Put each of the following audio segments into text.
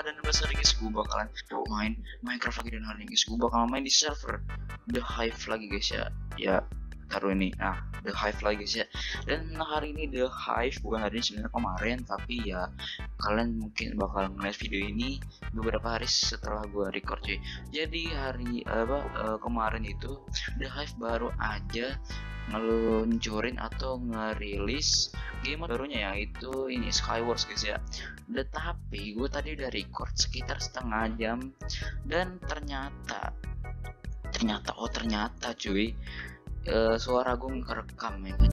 dan besar guys, gue bakalan main Minecraft lagi. Dan hari ini guys gue bakal main di server The Hive lagi guys ya taruh ini. Nah, The Hive lagi guys ya. Dan hari ini The Hive, bukan hari ini sebenarnya, kemarin, tapi ya kalian mungkin bakal ngeliat video ini beberapa hari setelah gue record cuy. Jadi hari kemarin itu The Hive baru aja ngeluncurin atau ngerilis game barunya, yaitu ini Skywars guys ya. Tetapi gue tadi udah record sekitar setengah jam dan ternyata cuy, suara gue ngerekam ya.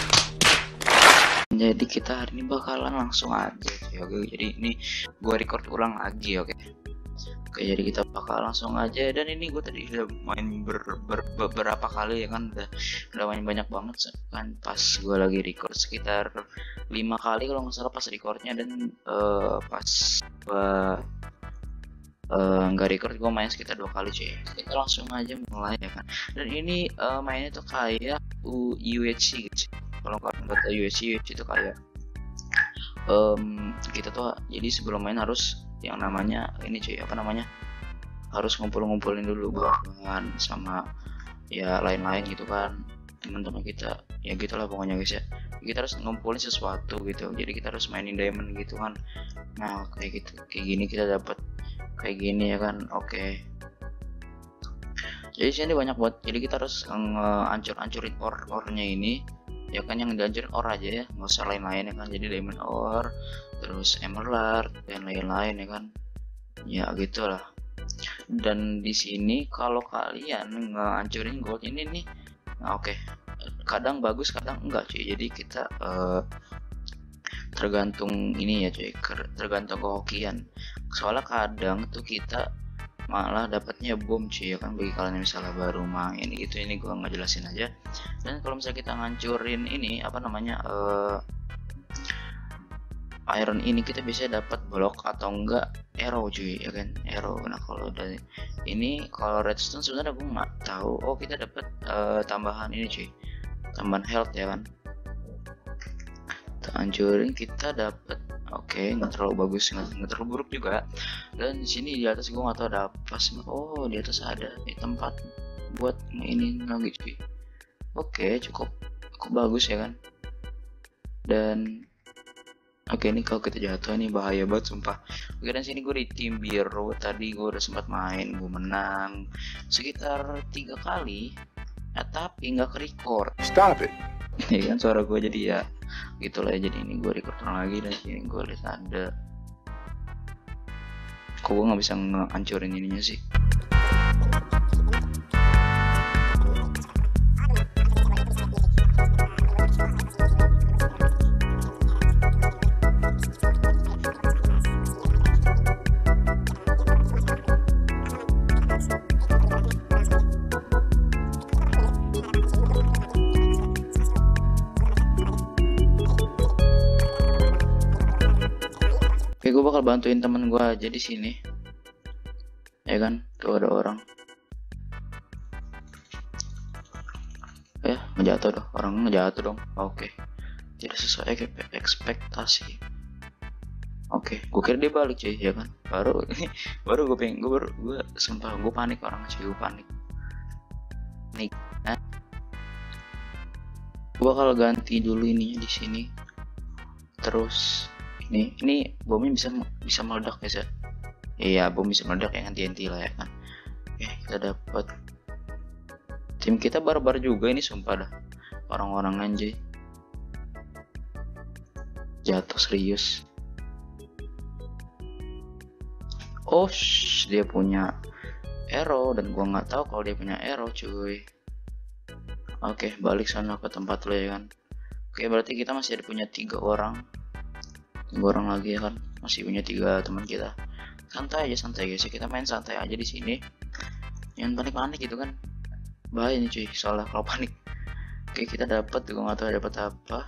Jadi kita hari ini bakalan langsung aja cuy. Oke, jadi ini gue record ulang lagi. Oke, jadi kita bakal langsung aja. Dan ini gue tadi udah main beberapa kali ya kan, udah main banyak banget kan. Pas gue lagi record sekitar 5 kali kalau nggak salah pas recordnya. Dan pas nggak record gue main sekitar 2 kali cuy. Kita langsung aja mulai ya kan. Dan ini mainnya tuh kayak UHC gitu. Kalau kalian nggak tahu UHC itu kayak kita tuh jadi sebelum main harus yang namanya ini cuy, harus ngumpulin dulu bahan sama ya lain-lain gitu kan, teman-teman kita ya gitulah pokoknya guys ya. Kita harus ngumpulin sesuatu gitu, jadi kita harus mainin diamond gitu kan. Nah kayak gitu, kayak gini kita dapat kayak gini ya kan. Oke, jadi sini banyak buat, jadi kita harus ngancurin ore-nya ini ya kan. Yang dihancurin ore aja ya, nggak usah lain-lain ya kan. Jadi diamond ore, terus emerald dan lain-lain ya kan, ya gitulah. Dan di sini kalau kalian ngancurin gold ini nih, nah, oke, kadang bagus kadang enggak cuy. Jadi kita tergantung ini ya cuy, tergantung kehokian. Soalnya kadang tuh kita malah dapatnya bom cuy ya kan, bagi kalian yang misalnya baru main gitu. Ini gua ngejelasin aja. Dan kalau misalnya kita ngancurin ini iron ini, kita bisa dapat blok atau enggak arrow cuy ya kan, arrow. Nah kalau dari ini, kalau redstone sebenarnya gue nggak tahu. Oh, kita dapat tambahan ini cuy, tambahan health ya kan. Kita hancurin, kita dapat. Oke, nggak terlalu bagus, nggak terlalu buruk juga. Dan di sini di atas gue nggak tahu ada apa sih. Oh, di atas ada tempat buat ini lagi cuy. Oke, cukup bagus ya kan. Dan oke, ini kalau kita jatuh ini bahaya banget sumpah. Oke, dan sini gue di tim biru. Tadi gue udah sempat main, gue menang sekitar 3 kali ya, tapi nggak ke-record. Stop it. Ya kan, suara gue jadi ya gitulah ya. Jadi ini gue record lagi. Dan sini gue lihat ada, kok gue nggak bisa ngancurin ininya sih. Oke, gue bakal bantuin temen gue aja di sini, ya kan. Tuh ada orang, ngejatuh dong, orang ngejatuh dong. Oke, tidak sesuai ekspektasi. Oke, gue kira dia balik cuy ya kan. Baru gue sumpah gue panik orang cuy, gue panik. Nih, gue bakal ganti dulu ininya di sini. Terus ini bomnya bisa meledak guys ya. Iya, bom bisa meledak ya kan, TNT lah ya kan. Oke, kita dapat. Tim kita barbar juga ini sumpah dah, orang-orang anjay. Jatuh serius. Oh, dia punya arrow dan gua nggak tahu kalau dia punya arrow cuy. Oke, balik sana ke tempat lo ya kan. Oke, berarti kita masih ada punya 3 orang. 3 orang lagi ya kan, masih punya 3 teman kita. Santai aja guys ya, kita main santai aja di sini. Jangan panik gitu kan, bahaya nih cuy soalnya kalau panik. Oke, kita dapat, gue nggak tahu dapat apa.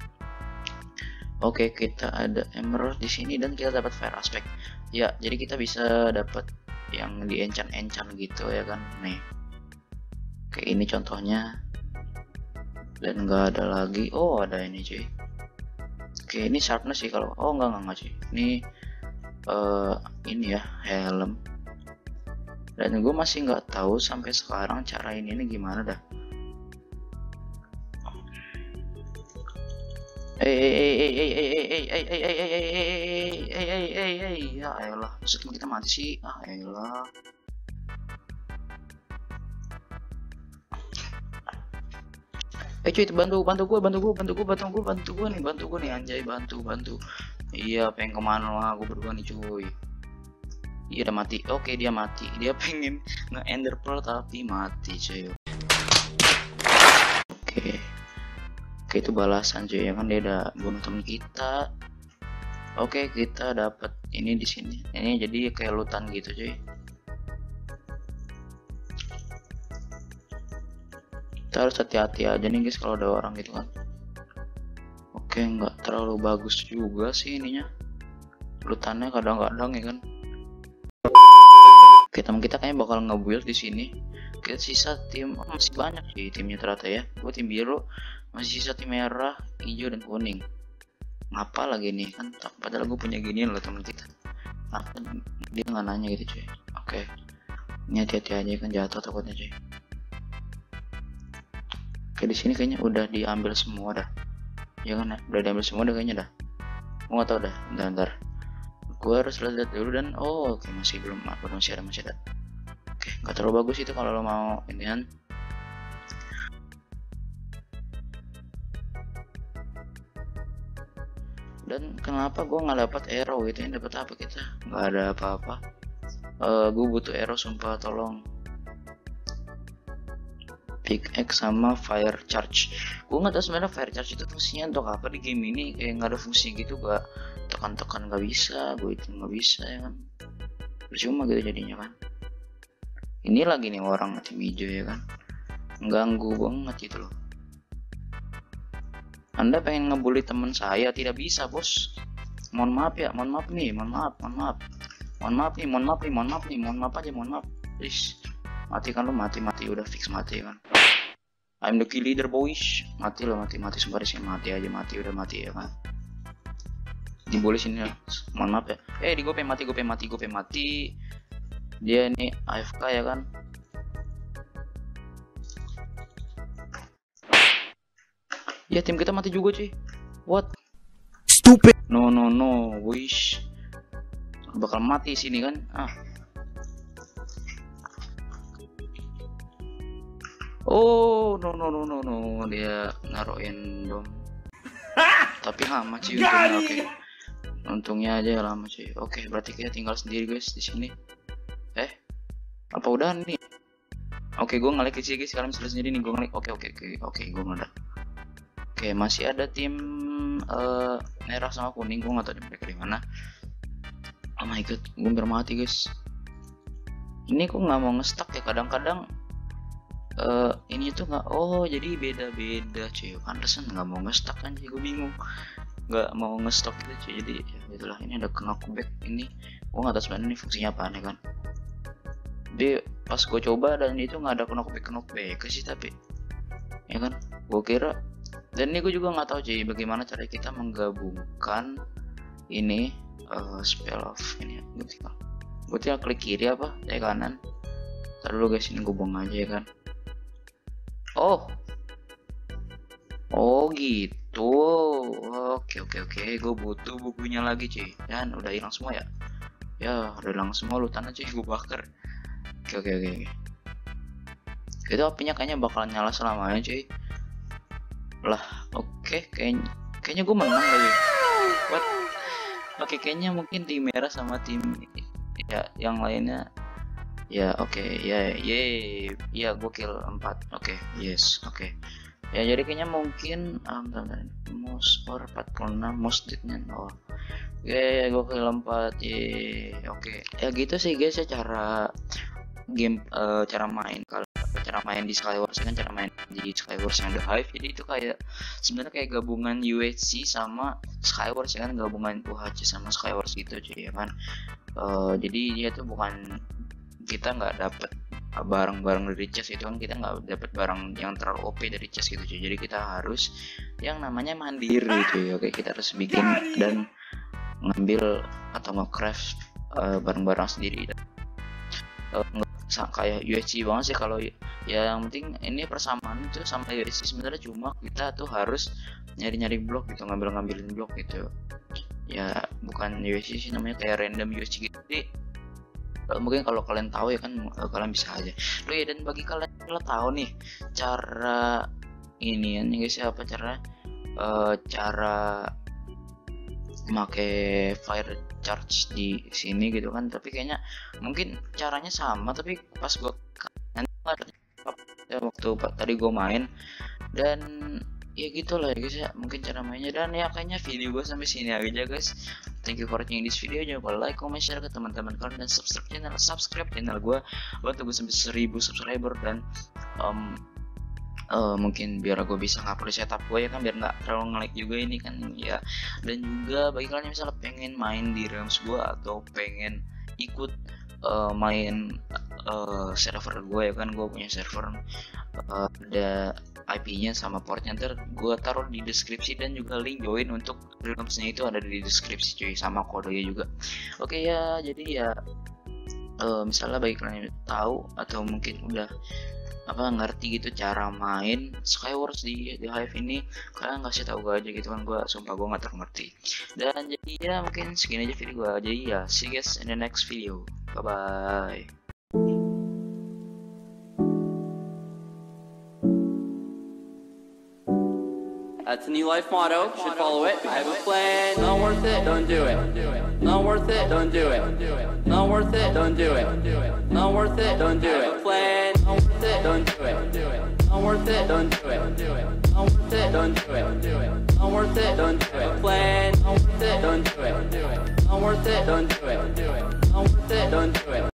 Oke, kita ada emerald di sini dan kita dapat fire aspect. Ya, jadi kita bisa dapat yang di enchant gitu ya kan. Nih, oke, ini contohnya. Dan nggak ada lagi. Oh, ada ini cuy. Oke, ini sharpness sih kalau. Oh, enggak cuy. Ini ini ya, helm. Dan gue masih nggak tahu sampai sekarang cara ini gimana dah. Ya elah, maksudnya kita mati sih. Ah elah. Cuy, bantu gue nih anjay, bantu. Iya, pengen kemana lah gue berdua nih cuy. Iya udah mati. Oke, dia mati. Dia pengen nge-ender pearl tapi mati cuy. Oke, itu balasan cuy ya kan, dia udah bunuh temen kita. Oke, kita dapat ini di sini. Ini jadi kayak lutan gitu cuy. Kita harus hati-hati aja nih guys kalau ada orang gitu kan. Oke, nggak terlalu bagus juga sih ininya. Lutannya kadang-kadang ya kan. Oke, teman kita kayaknya bakal nge-build di sini. Kita sisa tim masih banyak sih timnya ternyata ya. Gue tim biru, masih sisa tim merah, hijau dan kuning. Ngapa lagi nih kan? Padahal gue punya ginian loh teman kita. Apa dia nggak nanya gitu cuy. Oke, ini hati-hati aja kan, jatuh takutnya cuy. Oke, di sini kayaknya udah diambil semua dah. Ya kan, udah diambil semua dah kayaknya dah. Gue nggak tahu dah. Bentar. Gue harus lihat dulu dan oke, masih belum, masih ada. Oke, nggak terlalu bagus itu kalau lo mau ini kan. Dan kenapa gue nggak dapat arrow gitu? Yang dapat apa kita? Nggak ada apa-apa. Gue butuh arrow sumpah, tolong. Pickaxe sama fire charge. Gue nggak tahu sebenarnya fire charge itu fungsinya untuk apa di game ini. Kayak nggak ada fungsi gitu, gak tekan-tekan nggak bisa, gue itu nggak bisa ya kan. Percuma gitu jadinya kan. Ini lagi nih orang tim hijau ya kan, ganggu banget gitu loh. Anda pengen ngebully teman saya, tidak bisa bos. Mohon maaf ya, mohon maaf nih. Please. Mati kan lo, mati udah fix mati kan. I'm the kill leader boys. Mati sumpah sih, mati udah mati ya kan. Dibully sini lah. Mohon maaf ya. Di gue pengen mati. Dia ini AFK ya kan. Ya tim kita mati juga cuy. What? Stupid. No, wish. Bakal mati sini kan. Oh no, dia naruhin bom. Tapi lama cuy untungnya. Oke. Untungnya aja lama cuy. Oke, berarti kita tinggal sendiri guys di sini. Apa udah nih? Oke, gue ngelik sih guys. Kalian bisa sendiri nih, gue ngelik. Oke, gue ngelik. Oke, masih ada tim merah sama kuning. Gue nggak tahu mereka di mana. Oh my god, gue mati guys. Ini kok nggak mau ngestak ya, kadang-kadang ini tuh nggak. Oh, jadi beda-beda cuy. Pantesan nggak mau ngestak kan, gue bingung. Nggak mau ngestok gitu cuy. Jadi ya itulah, ini ada knockback ini. Gue nggak tahu sebenarnya ini fungsinya apa nih kan. Jadi pas gue coba dan itu nggak ada knockback sih, tapi ya kan gue kira. Dan ini gue juga nggak tahu cuy bagaimana cara kita menggabungkan ini spell of ini. Gue tinggal klik kiri apa kanan. Ntar dulu guys, ini gue buang aja ya kan. Oh gitu. Oke, gue butuh bukunya lagi cuy. Dan udah hilang semua ya. Ya udah hilang semua, lutannya cuy, gue bakar. Oke. Itu apinya kayaknya bakalan nyala selamanya cuy. Lah, oke, kayaknya gue menang lagi. What? Oke, kayaknya mungkin tim merah sama tim ya yang lainnya. Ya oke, ya gue kill 4. Oke, yes, oke. Ya jadi kayaknya mungkin most or 46 most deadnya. Oke, gue kill 4. Oke. Ya gitu sih guys ya cara game, cara main di Skywars kan, cara main di Skywars yang The Hive. Jadi itu kayak sebenarnya kayak gabungan UHC sama Skywars ya kan, gabungan UHC sama Skywars gitu cuy ya kan. Jadi dia tuh bukan, kita nggak dapet barang-barang dari chest itu kan, kita nggak dapet barang yang terlalu OP dari chest gitu cuy. Jadi kita harus yang namanya mandiri cuy. Oke, kita harus bikin dan ngambil atau nge-craft barang-barang sendiri. Kayak UHC banget sih kalau ya, yang penting ini persamaan itu sama UHC sebenarnya, cuma kita tuh harus nyari-nyari blok gitu, ngambilin blok gitu ya, bukan UHC sih namanya, kayak random UHC gitu. Jadi mungkin kalau kalian tahu ya kan, kalian bisa aja. Ya, dan bagi kalian kalau tahu nih cara ini ya guys, apa cara make fire charge di sini gitu kan, tapi kayaknya mungkin caranya sama, tapi pas gua nanti ya, waktu tadi gua main, dan ya gitulah ya guys ya, mungkin cara mainnya. Dan ya kayaknya video gua sampai sini aja guys. Thank you for watching this video. Jangan lupa like, comment, share ke teman-teman kalian, dan subscribe channel gua buat tunggu sampai 1000 subscriber. Dan mungkin biar gue bisa ngupload setup gue ya kan, biar nggak terlalu nge-lag juga ini kan ya. Dan juga bagi kalian yang misalnya pengen main di realms gue atau pengen ikut main server gue ya kan, gue punya server, ada IP-nya sama portnya, ntar gue taruh di deskripsi, dan juga link join untuk realms-nya itu ada di deskripsi cuy, sama kodenya juga. Oke ya, jadi ya misalnya bagi kalian yang tahu atau mungkin udah ngerti gitu cara main Skywars di Hive ini, kalian kasih tahu gue aja gitu kan, gue sumpah gue nggak ngerti. Dan jadi ya mungkin segini aja video gue, jadi ya see you guys in the next video, bye bye. That's a new life motto, should follow it. I have a plan, not worth it, don't do it. Not worth it, don't do it. Not worth it, don't do it. Not worth it, don't do it. Plan, not worth it, don't do it. Not worth it, don't do it. Not worth it, don't do it. Not worth it, don't do it. Plan, not worth it, don't do it. Not worth it, don't do it. Not worth it, don't do it.